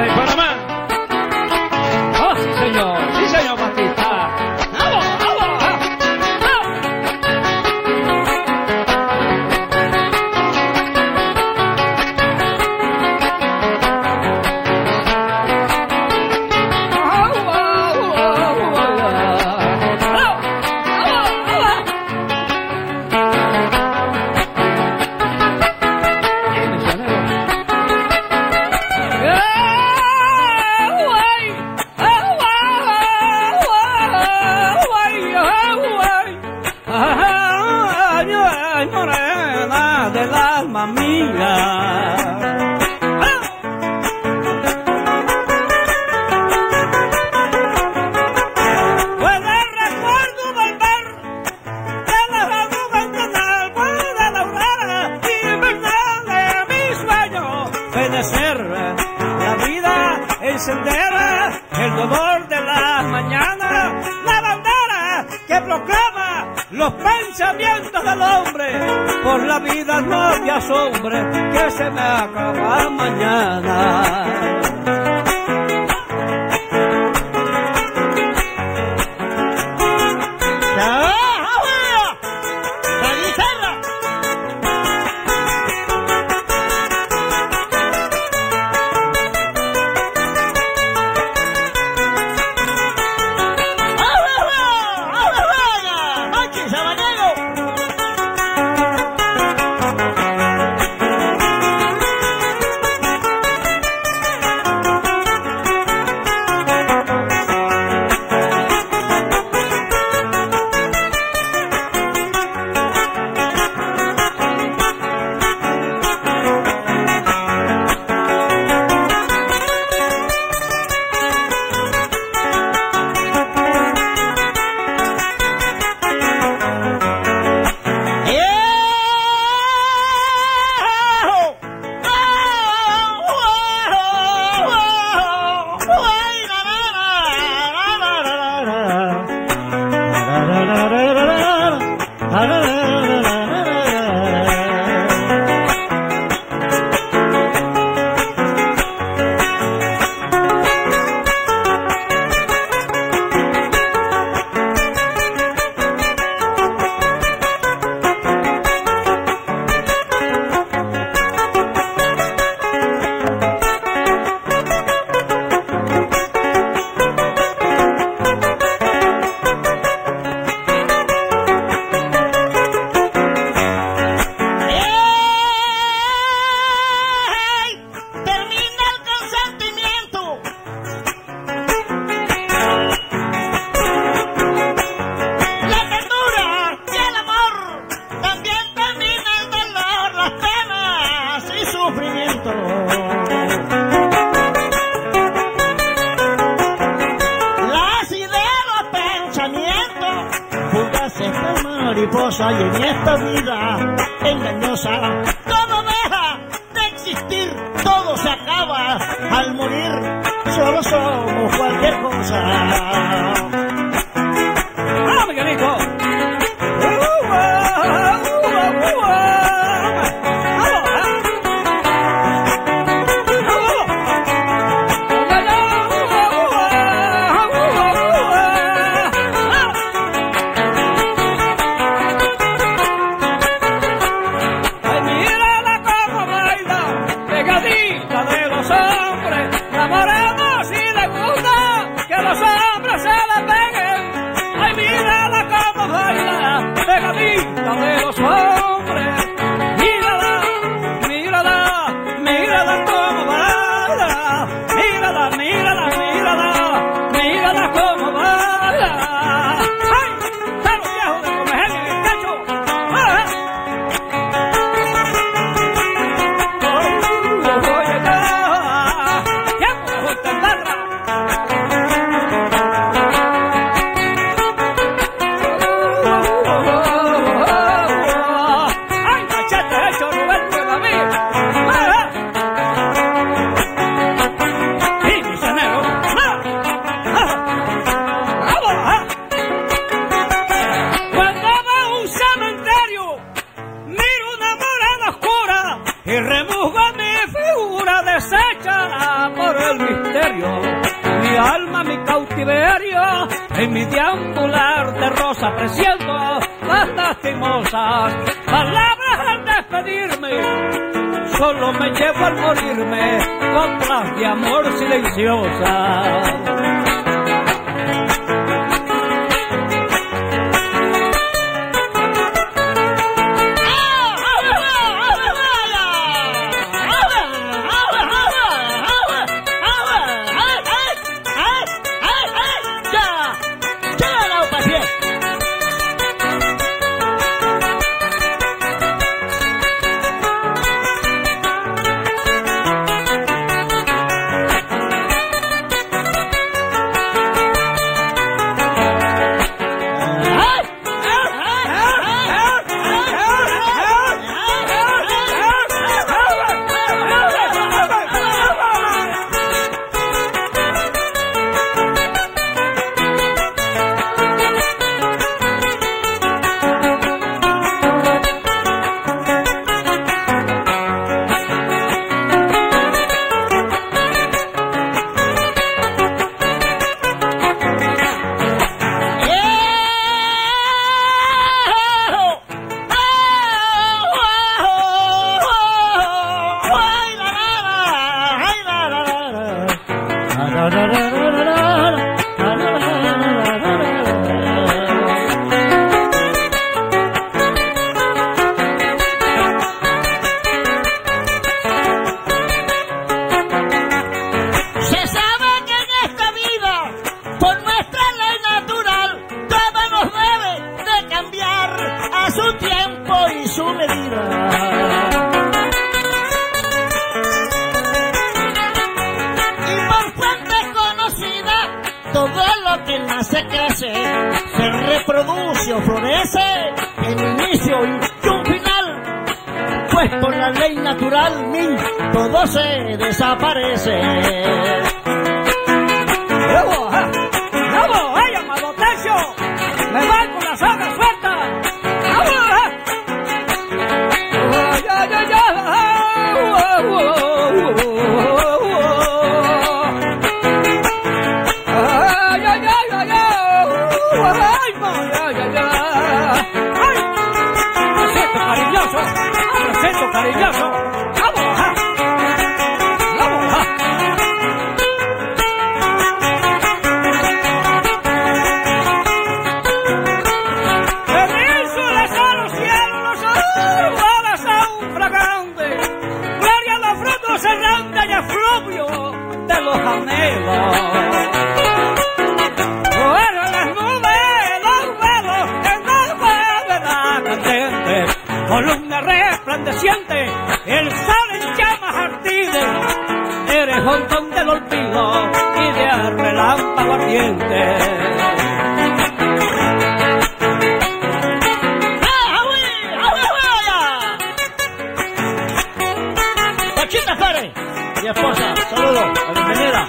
de Panamá. Oh, sí señor, Batista. ¡Vamos, vamos! Morena del alma mía. Puede recuerdo volver de la juventud al vuelo de la aurora y verdad de mi sueño, fenecer la vida, encender el dolor de la mañana, la bandera que proclama los pensamientos del hombre. Por la vida no había asombre que se me acaba mañana. mariposa y en esta vida engañosa todo deja de existir, todo se acaba al morir, solo somos cualquier cosa. ¡Ah, Miguelito! De los hombres, en mi deambular de rosa, apreciando las lastimosas palabras al despedirme. Solo me llevo al morirme coplas de amor silenciosas. Se reproduce o florece en inicio y un final, pues por la ley natural todo se desaparece. ¡Bravo! ¡Bravo! ¡Ay, amado Tercio! ¡Me va con la soga suelta! ¡Bravo! ¡Ay, ay, ay, ay! Cariñoso, vamos, vamos, península a los cielos, balas aún fragantes, gloria a los frutos errantes y efluvio de los anhelos. Fueron las nubes, los velos, en la gravedad candente, columna resplandeciente, el sol en llamas ardientes, eres hontón del olvido y de relámpago ardiente. Conchita Pérez, mi esposa, saludos, bienvenida.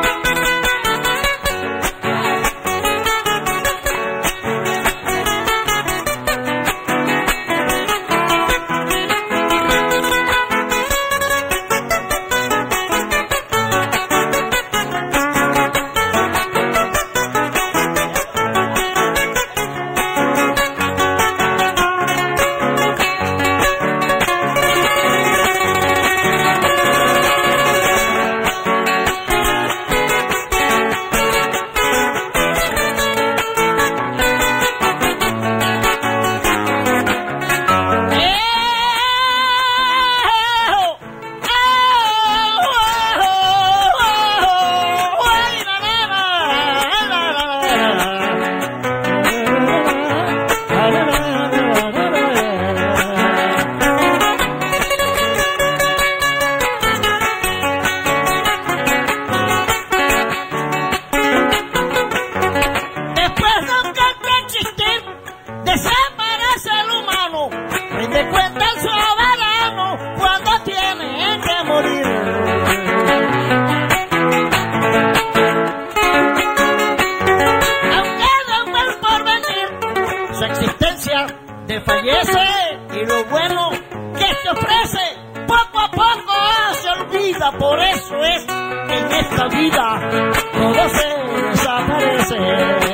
Desfallece y lo bueno que te ofrece poco a poco se olvida. Por eso es que en esta vida todo se desaparece.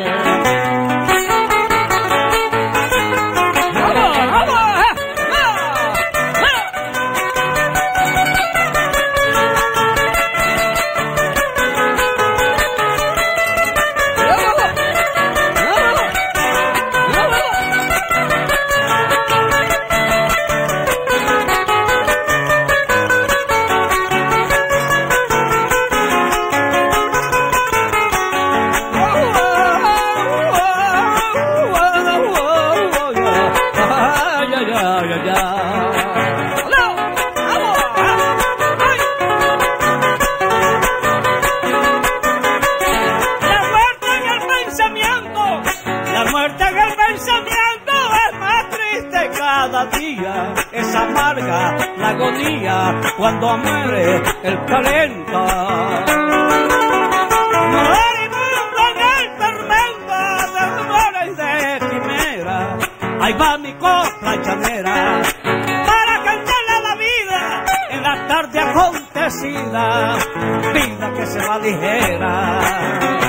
Es amarga la agonía cuando muere el talento. Moribundo en el tormento de rumores y de quimera. Ahí va mi copla llanera para cantarle a la vida en la tarde acontecida, vida que se va ligera.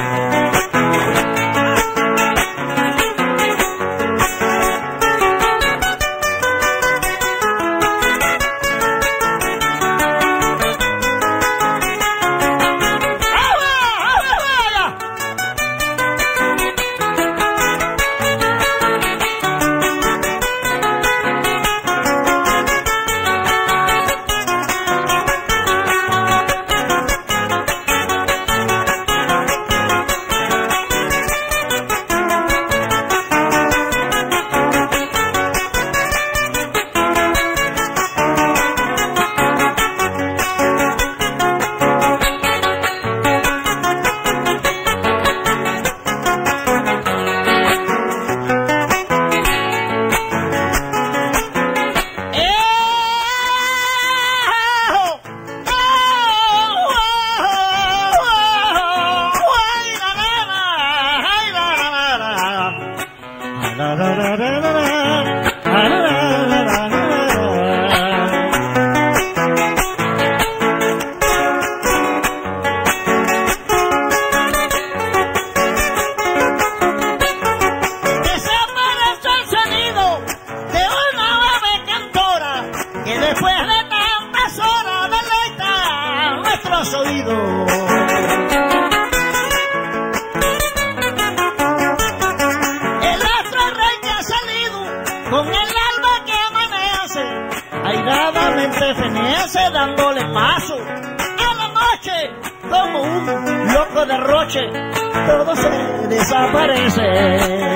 Fenece dándole paso a la noche como un loco derroche, todo se desaparece.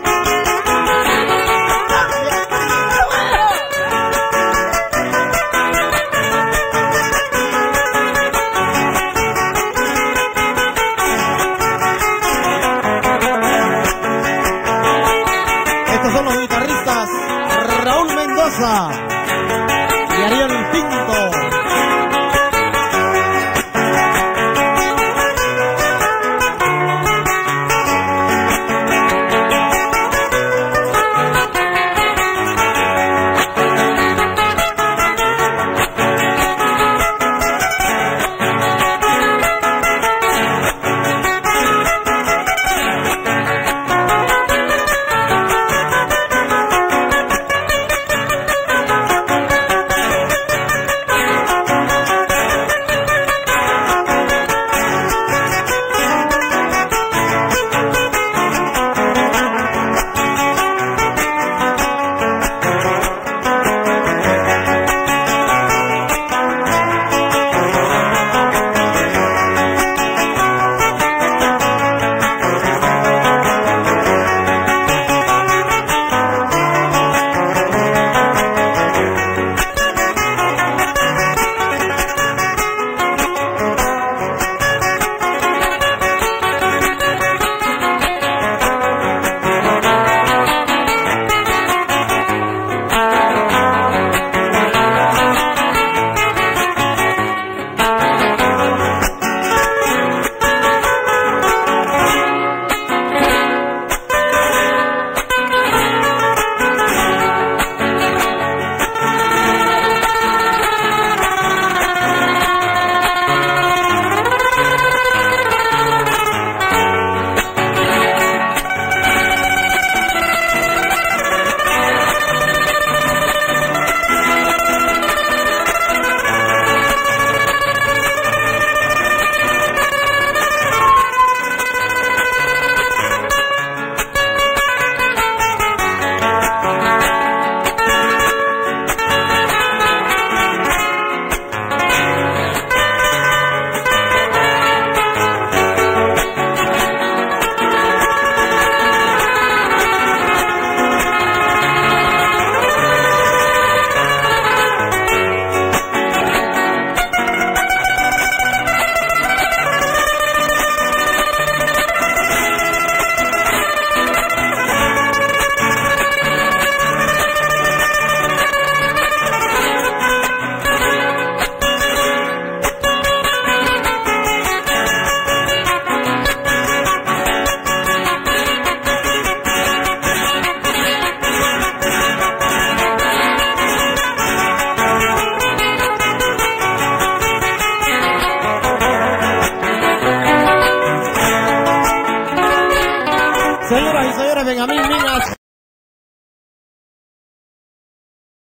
Estos son los guitarristas Raúl Mendoza y Ariel Pinto. Benjamín Minas